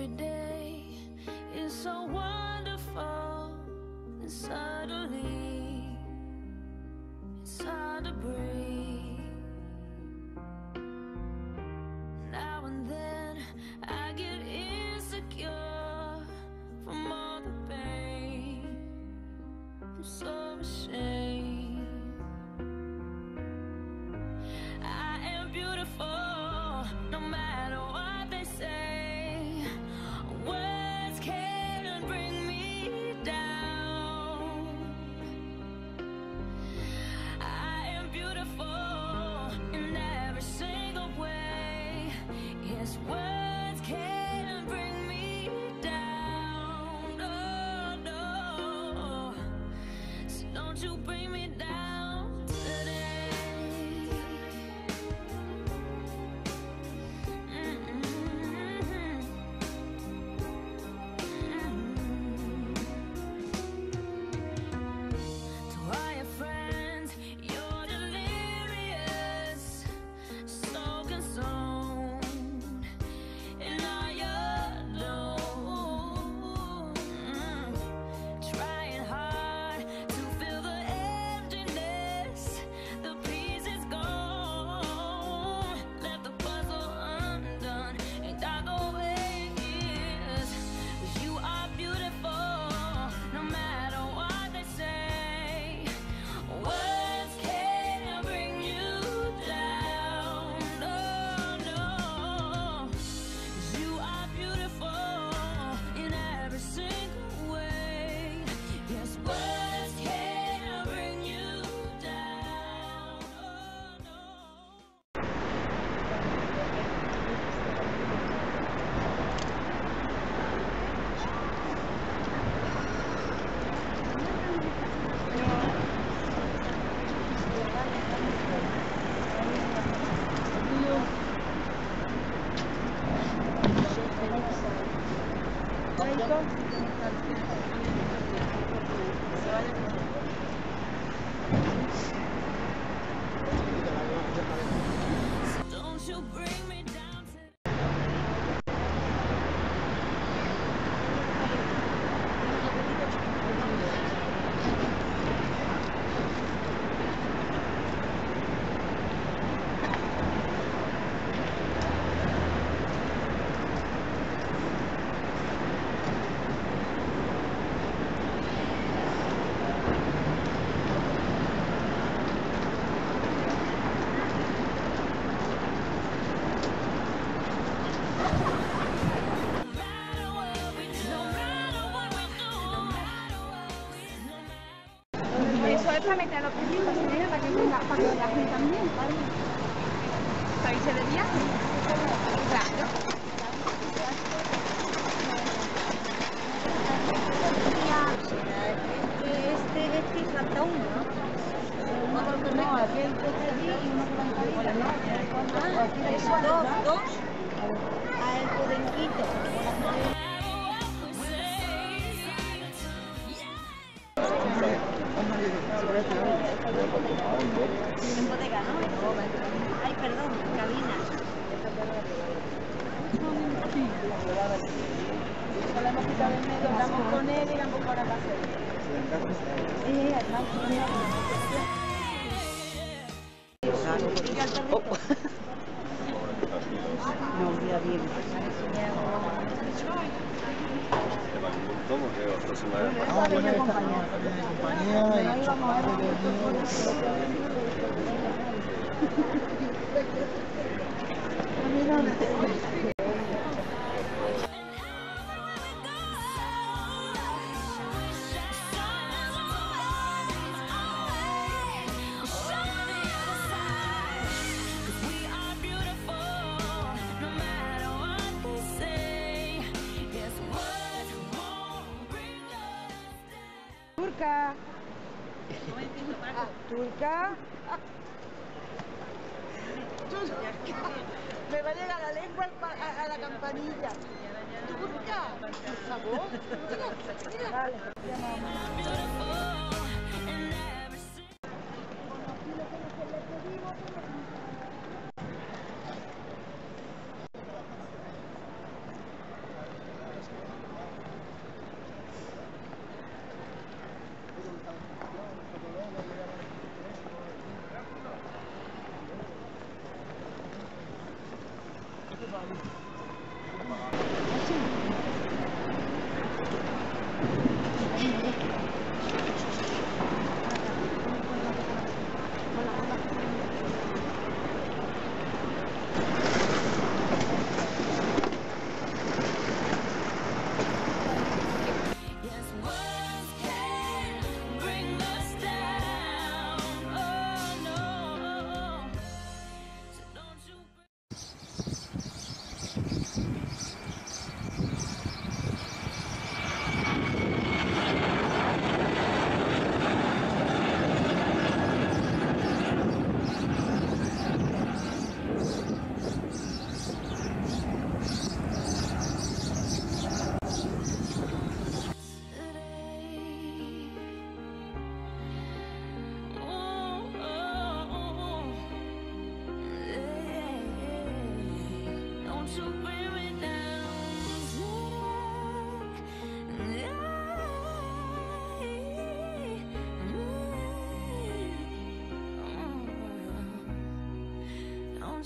every day is so wonderful, and suddenly it's hard to breathe. Now and then I get insecure from all the pain. I'm so ashamed. I am beautiful, no matter what they say. Words can't bring me down. I am beautiful in every single way. Yes, words can't bring me down. Oh no, so don't you bring me down today. To all your friends, you're delirious, so consumed in all your doom. Trying hard to fill the emptiness, the piece is gone. Left the puzzle undone, ain't that the way it is? 'Cause you are beautiful, no matter what they say. Words can't bring you down, no, no. 'Cause you are beautiful in every single way. Yes, words can't bring you down, oh no. Don't you bring me down to Eso es para meter a los públicos, señora, para que venga, para que la gente también, ¿vale? ¿Para irse de viaje? Claro. Este falta uno, ¿no? No, aquí hay dos allí y uno que va en cabina, ¿no? Eso, dos. A el podenquito. En bodega, ¿no? Ay, perdón, cabina. Sí. La hemos quitado en medio, hablamos con él y vamos para casa. Sí, además. No, mira bien. ¿Cómo que otro se va a compañía y chocolate de Turca. Turca. Me va a llegar la lengua a la campanilla. Turca, por favor. Mira. Vale.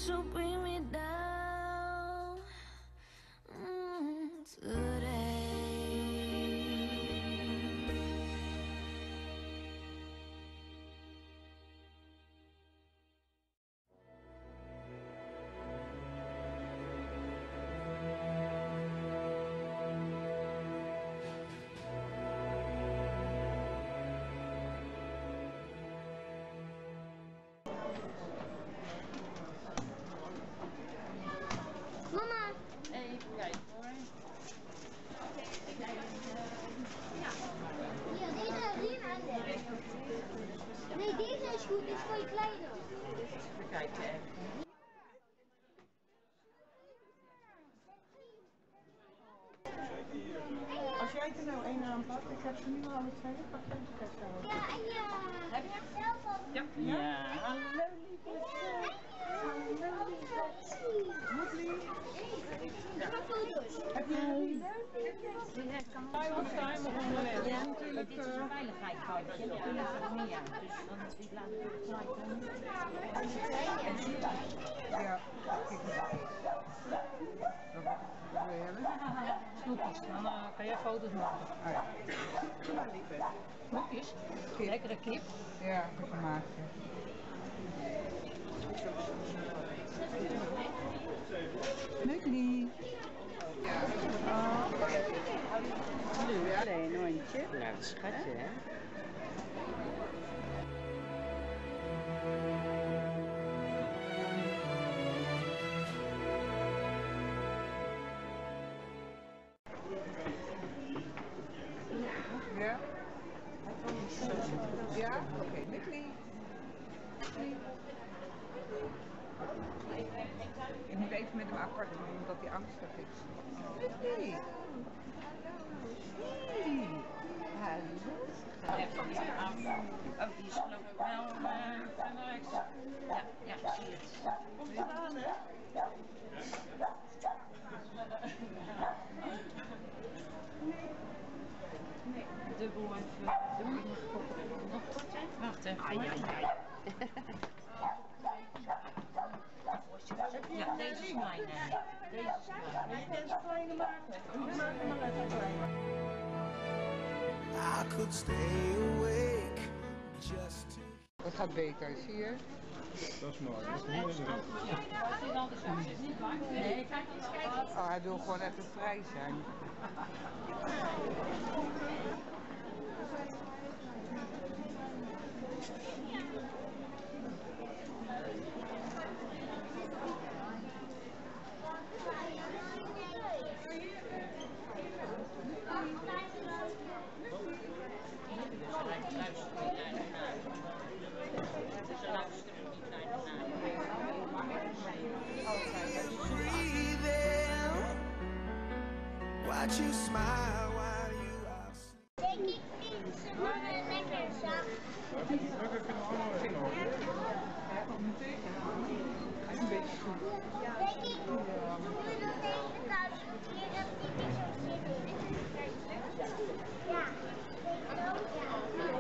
Don't you bring me down today. Mama. Even kijken hoor. Ja, deze nee, deze is goed, dit is voor je kleine. Even kijken even. Als jij er nou één aanpakt, ik heb ze nu al alle twee, pak jij ze best wel. Ja, en ja. Heb je hem zelf al? Ja. Ja. Hallo lieverd. Hallo lieverd. Moet lief. Heb je een lief? Ja, natuurlijk. Dit is een veiligheidskantje, natuurlijk nog meer. Dus dan laten we het gelijk doen. Ja, kijk eens. Wat wil je hebben? Snoepjes, dan kan jij foto's maken. Oh ja. Ja, lieverd. Snoepjes? Kip. Lekkere kip. Ja, moet je maken. Smukli. Ja. Alleen een hondje. Nou, dat schatje, hè? Ja? Ja? Oké, Smukli. Ik moet even met hem apart doen, omdat hij angstig is. Smukli. Hey. Hallo. Even weer af. Oh, die is geloof ik wel verder rechts. Ja, zie je het. Komt het aan, hè? Dubbel even. Nog korter? Wacht even. Ja, deze is mijn. Deze is mijn. Wil je deze kleine maken? Maak hem maar even klein. I could stay awake just to. Dat gaat beter, zie je? Dat is mooi. Dat is heel leuk. Nee, kijk eens, kijk eens. Oh, hij wil gewoon even vrij zijn. Watch you smile while you are sleeping. Denk ik niet, ze moeten lekker zacht. We kunnen allemaal in hoor. Hij komt meteen. Hij is een beetje zoet. Denk ik, doen we dat even thuis goed hier, dat hij niet zo zin in. Ja, denk ik ook, ja.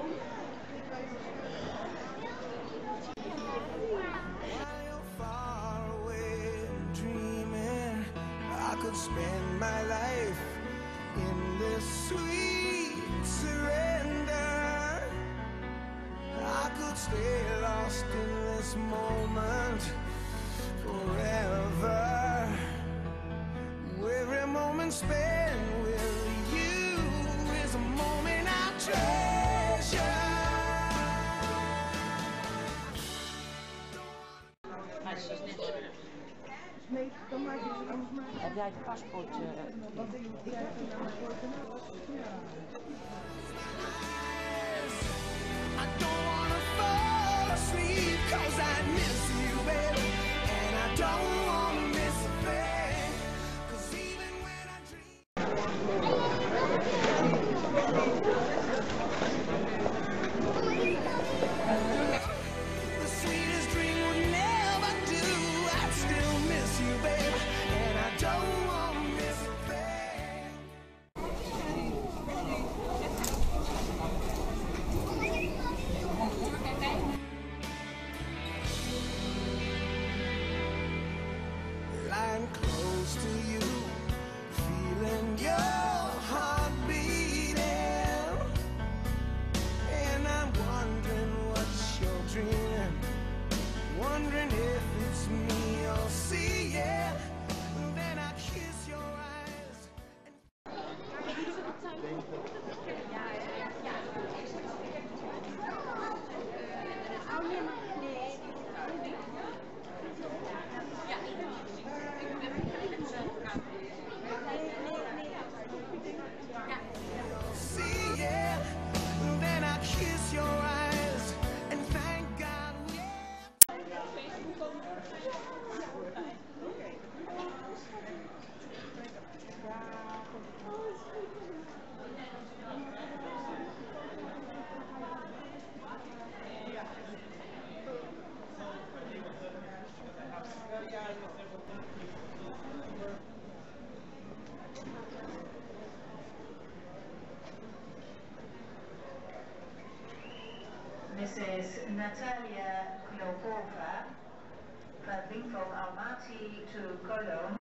While you're far away dreaming, I could spend my life in this sweet surrender. I could stay lost in this moment forever. Every moment spent with you is a moment I treasure. Maar het is net zo. Nee, dan maak je het anders maar. Heb jij het paspoort? Wat denk je? I don't wanna fall asleep 'cause I miss you, baby. And I don't wanna miss a thing 'cause even when I dream. The sweetest dream would never do. I'd still miss you, baby. And I don't wanna miss a thing. Mrs. Natalia Klopova, traveling from Almaty to Cologne.